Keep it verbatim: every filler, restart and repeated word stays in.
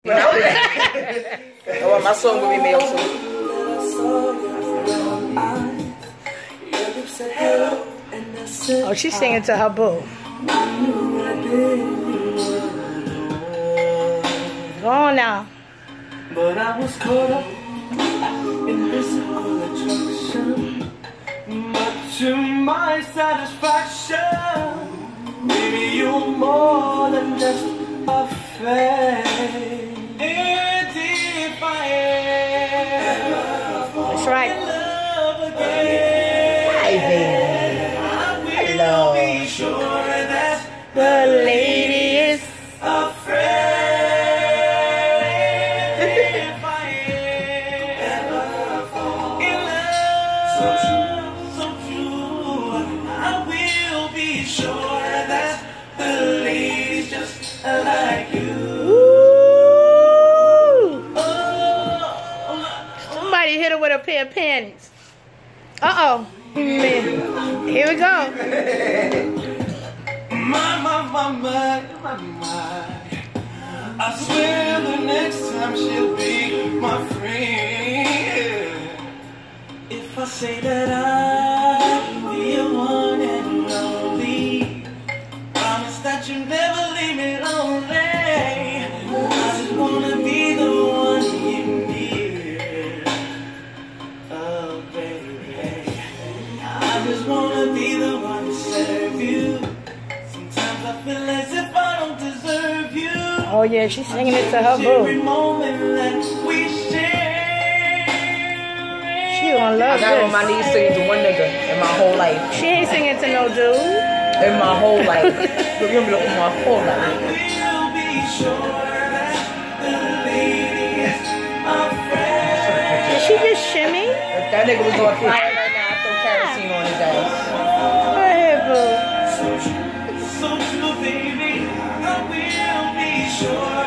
Oh, my song will be made too. Oh, she's singing to her boo. Go on now. But I was caught up in physical attraction. But to my satisfaction, baby, you're more than just a fake. And if I ever fall That's right. in love again, Hi, baby. I will be sure that The lady is afraid. If I ever fall in love, so true, so true, I will be sure that the lady's just like you. Ooh. Somebody hit her with a pair of panties. Uh-oh. Here we go. My, my, my, my, my, my. I swear the next time she'll be my friend. If I say that I'll be your one and only, promise that you'll never leave me lonely. I just wanna be the one you need. Oh, baby, I just wanna be the one to serve you. Sometimes I feel as if I don't deserve you. Oh, yeah, she's singing it to her Every boo. moment that we share. She gonna love I got on my this. knees singing to one nigga in my whole life. She ain't singing to no dude. In my whole life. Remember, in my whole life. We'll be sure that the lady is afraid. Did she just shimmy? If that nigga was on fire right now, I'd throw kerosene on his ass. Go ahead, boo. So true, so true, baby. I will be sure